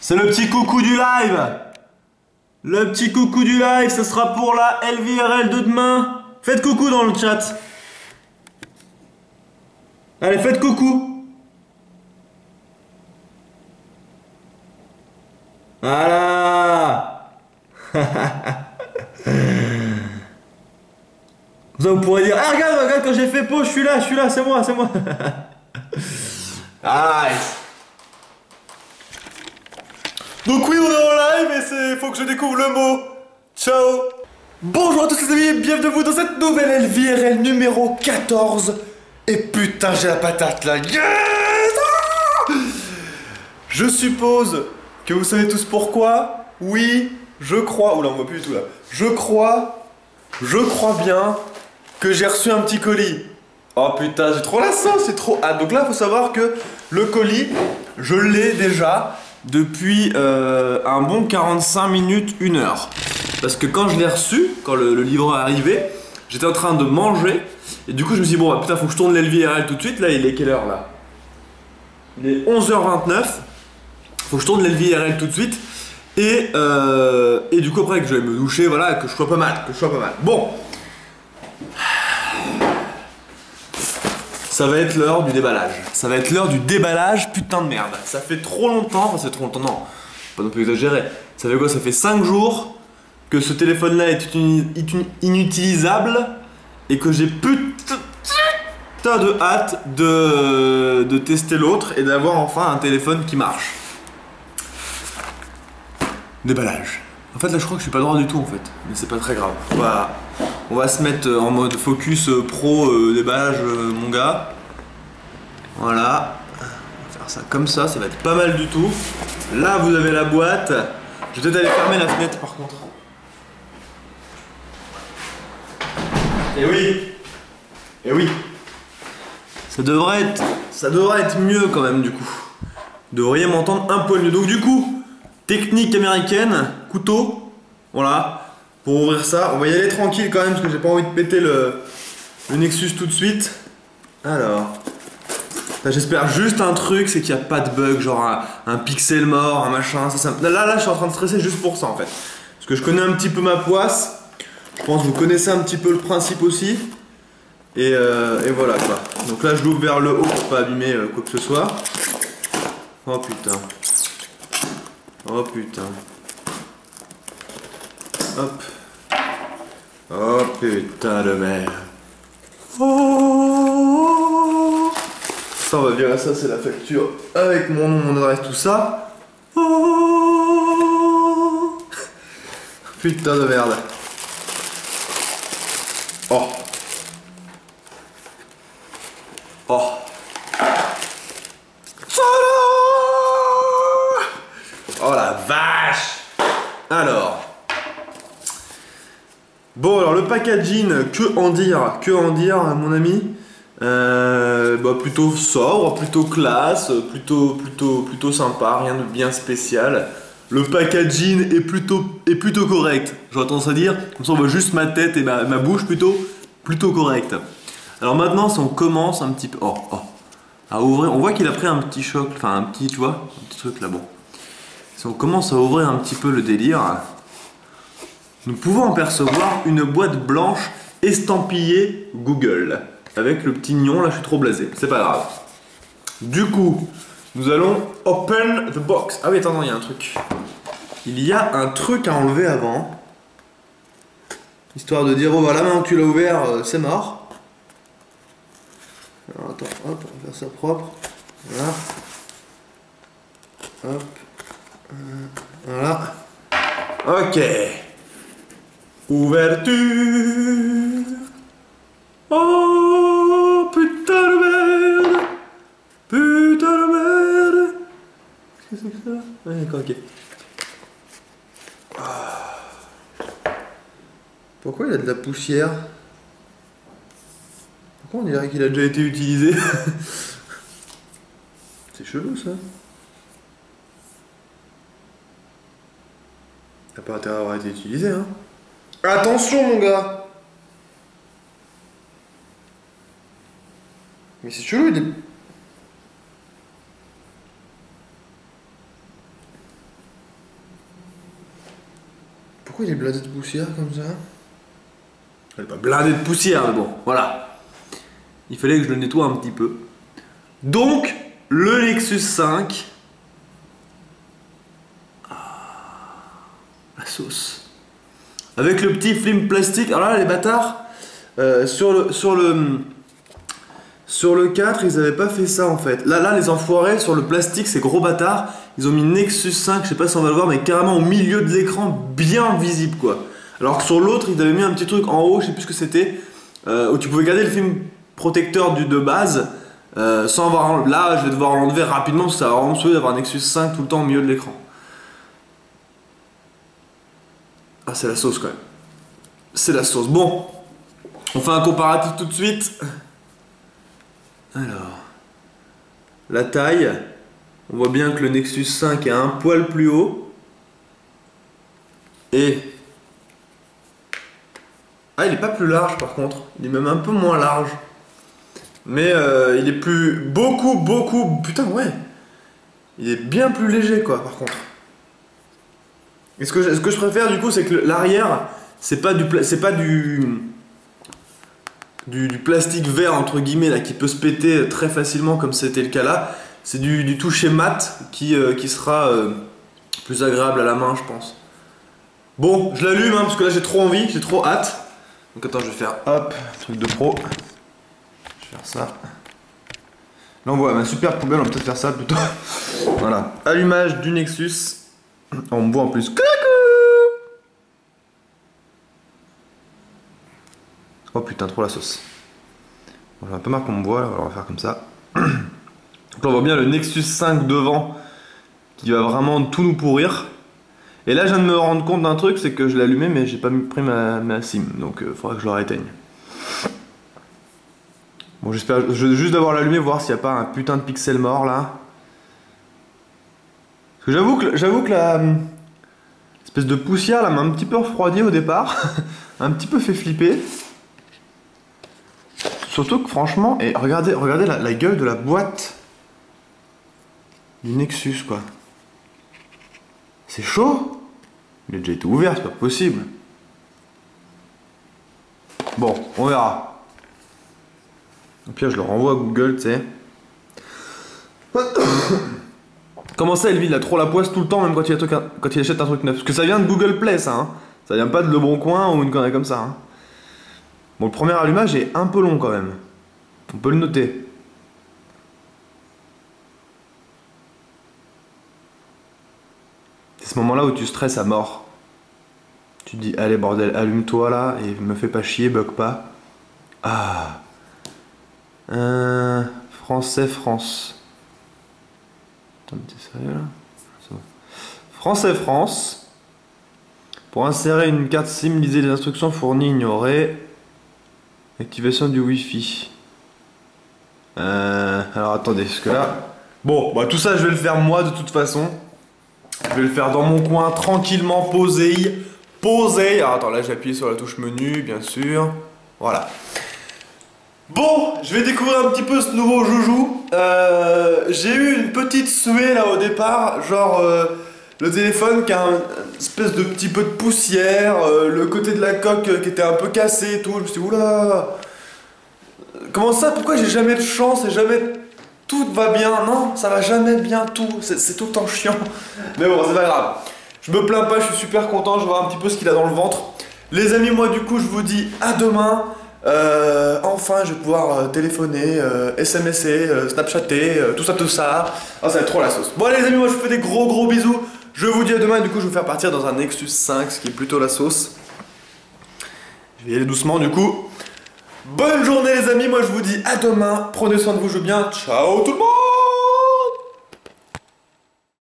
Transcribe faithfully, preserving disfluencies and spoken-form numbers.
C'est le petit coucou du live. Le petit coucou du live, ce sera pour la L V R L de demain. Faites coucou dans le chat. Allez, faites coucou. Voilà. Ça, vous pourrez dire, ah regarde, regarde, quand j'ai fait pause, je suis là, je suis là, c'est moi, c'est moi. Aïe. Donc oui, on est en live et c'est faut que je découvre le mot. Ciao. Bonjour à tous les amis et bienvenue dans cette nouvelle L V R L numéro quatorze. Et putain, j'ai la patate là. Yes. Ah, je suppose que vous savez tous pourquoi. Oui, je crois. Oula, on voit plus du tout là. Je crois, je crois bien que j'ai reçu un petit colis. Oh putain, j'ai trop la sauce, c'est trop... Ah, donc là, faut savoir que le colis, je l'ai déjà depuis euh, un bon quarante-cinq minutes, une heure. Parce que quand je l'ai reçu, quand le, le livreur est arrivé, j'étais en train de manger. Et du coup, je me suis dit, bon, bah, putain, faut que je tourne l'L V R L tout de suite. Là, il est quelle heure, là? Il est onze heures vingt-neuf. Faut que je tourne l'L V R L tout de suite. Et, euh, et du coup, après, que je vais me doucher, voilà, que je sois pas mal, que je sois pas mal. Bon. Ça va être l'heure du déballage. Ça va être l'heure du déballage, putain de merde. Ça fait trop longtemps, enfin c'est trop longtemps, non, pas non plus exagéré. Ça fait quoi? Ça fait cinq jours que ce téléphone-là est inutilisable et que j'ai putain de hâte de, de tester l'autre et d'avoir enfin un téléphone qui marche. Déballage. En fait là je crois que je suis pas droit du tout en fait, mais c'est pas très grave. On va, on va se mettre en mode focus pro euh, déballage euh, mon gars. Voilà. On va faire ça comme ça, ça va être pas mal du tout. Là vous avez la boîte. Je vais peut-être aller fermer la fenêtre par contre. Et oui. Et oui. Ça devrait être. Ça devrait être mieux quand même du coup. Vous devriez m'entendre un peu mieux. Donc du coup. Technique américaine, couteau, voilà, pour ouvrir ça. On va y aller tranquille quand même parce que j'ai pas envie de péter le, le Nexus tout de suite. Alors, j'espère juste un truc, c'est qu'il n'y a pas de bug, genre un, un pixel mort, un machin, ça, ça. Là, là, je suis en train de stresser juste pour ça en fait. Parce que je connais un petit peu ma poisse, je pense que vous connaissez un petit peu le principe aussi. Et, euh, et voilà quoi. Donc là, je l'ouvre vers le haut pour pas abîmer euh, quoi que ce soit. Oh putain. Oh putain. Hop. Oh putain de merde. Oh. Ça on va virer ça, c'est la facture avec mon nom, mon adresse, tout ça. Oh. Putain de merde. Oh. Oh. Oh la vache! Alors. Bon alors le packaging, que en dire? Que en dire mon ami? euh, bah, plutôt sobre, plutôt classe, plutôt, plutôt, plutôt sympa, rien de bien spécial. Le packaging est plutôt, est plutôt correct, j'aurais tendance à dire. Comme ça on voit juste ma tête et ma, ma bouche plutôt, plutôt correct. Alors maintenant si on commence un petit peu... Oh, oh, à ouvrir, on voit qu'il a pris un petit choc, enfin un petit, tu vois, un petit truc là, bon. Si on commence à ouvrir un petit peu le délire, nous pouvons apercevoir une boîte blanche estampillée Google. Avec le petit nion, là je suis trop blasé, c'est pas grave. Du coup, nous allons open the box. Ah oui, attends, il y a un truc. Il y a un truc à enlever avant. Histoire de dire, oh voilà, maintenant que tu l'as ouvert, euh, c'est mort. Alors attends, hop, on va faire ça propre. Voilà. Hop. Voilà. Ok. Ouverture. Oh putain de merde. Putain de merde. Qu'est-ce que c'est que ça? Ouais, d'accord, ok. Pourquoi il y a de la poussière? Pourquoi on dirait qu'il a déjà été utilisé? C'est chelou ça. T'as pas intérêt à avoir été utilisé, hein. Attention, mon gars. Mais c'est chelou, il est... pourquoi il est blindé de poussière comme ça? Il est pas blindé de poussière, mais bon, voilà. Il fallait que je le nettoie un petit peu. Donc, le Nexus cinq. Ah, la sauce. Avec le petit film plastique. Alors là, les bâtards, euh, sur le... Sur le Sur le quatre, ils avaient pas fait ça en fait. Là, là, les enfoirés, sur le plastique, ces gros bâtards, ils ont mis Nexus cinq, je sais pas si on va le voir, mais carrément au milieu de l'écran, bien visible quoi. Alors que sur l'autre, ils avaient mis un petit truc en haut, je sais plus ce que c'était, euh, où tu pouvais garder le film protecteur du de base, euh, sans avoir... Là, je vais devoir l'enlever rapidement, parce que ça va vraiment me saouler d'avoir Nexus cinq tout le temps au milieu de l'écran. Ah, c'est la sauce quand même. C'est la sauce. Bon, on fait un comparatif tout de suite. Alors, la taille, on voit bien que le Nexus cinq est un poil plus haut. Et... Ah, il est pas plus large par contre, il est même un peu moins large. Mais euh, il est plus... Beaucoup, beaucoup... Putain, ouais. Il est bien plus léger quoi, par contre. Et ce que je, ce que je préfère du coup, c'est que l'arrière, c'est pas du... C'est pas du... Du, du plastique vert entre guillemets là qui peut se péter très facilement comme c'était le cas là. C'est du, du toucher mat qui, euh, qui sera euh, plus agréable à la main je pense. Bon, je l'allume hein, parce que là j'ai trop envie, j'ai trop hâte. Donc attends, je vais faire hop, truc de pro. Je vais faire ça. Là on voit ma super poubelle, on va peut-être faire ça plutôt. Voilà, allumage du Nexus. On me voit en plus. Coucou! Oh putain, trop la sauce. Bon, j'ai un peu marre qu'on me voit, alors on va faire comme ça. Donc là, on voit bien le Nexus cinq devant qui va vraiment tout nous pourrir. Et là, je viens de me rendre compte d'un truc, c'est que je l'ai allumé, mais j'ai pas pris ma, ma SIM. Donc il euh, faudra que je le rééteigne. Bon, j'espère juste d'avoir l'allumé, voir s'il n'y a pas un putain de pixel mort là. Parce que j'avoue que, j'avoue que la espèce de poussière là m'a un petit peu refroidi au départ. Un petit peu fait flipper. Surtout que franchement, et regardez, regardez la, la gueule de la boîte du Nexus quoi. C'est chaud. Il a déjà été ouvert, c'est pas possible. Bon, on verra. Au pire, je le renvoie à Google, tu sais. Comment ça, Elvie, il a trop la poisse tout le temps, même quand il, truc, quand il achète un truc neuf. Parce que ça vient de Google Play, ça. Hein. Ça vient pas de Le Bon Coin ou une connerie comme ça. Hein. Bon, le premier allumage est un peu long quand même. On peut le noter. C'est ce moment-là où tu stresses à mort. Tu te dis, allez bordel, allume-toi là et me fais pas chier, bug pas. Ah. Euh, français, France. Attends, mais t'es sérieux là? Français, France. Pour insérer une carte SIM, lisez les instructions fournies, ignorez. Activation du Wi-Fi. Euh, alors attendez, parce que là... Bon, bah tout ça je vais le faire moi de toute façon. Je vais le faire dans mon coin, tranquillement, posé. Posé. Alors attends, là j'ai appuyé sur la touche menu, bien sûr. Voilà. Bon, je vais découvrir un petit peu ce nouveau joujou. Euh, j'ai eu une petite suée là au départ, genre... Euh, le téléphone qui a un, une espèce de petit peu de poussière, euh, le côté de la coque euh, qui était un peu cassé et tout. Je me suis dit, oula, comment ça? Pourquoi j'ai jamais de chance et jamais tout va bien? Non, ça va jamais bien tout. C'est tout le temps chiant. Mais bon, c'est pas grave. Je me plains pas, je suis super content. Je vais voir un petit peu ce qu'il a dans le ventre. Les amis, moi du coup, je vous dis à demain. Euh, enfin, je vais pouvoir euh, téléphoner, euh, S M S er, euh, Snapchatter, euh, tout ça, tout ça. Oh, ça va être trop la sauce. Bon, allez, les amis, moi je vous fais des gros gros bisous. Je vous dis à demain. Du coup, je vais vous faire partir dans un Nexus cinq, ce qui est plutôt la sauce. Je vais y aller doucement, du coup. Bonne journée, les amis. Moi, je vous dis à demain. Prenez soin de vous, je veux bien. Ciao, tout le monde.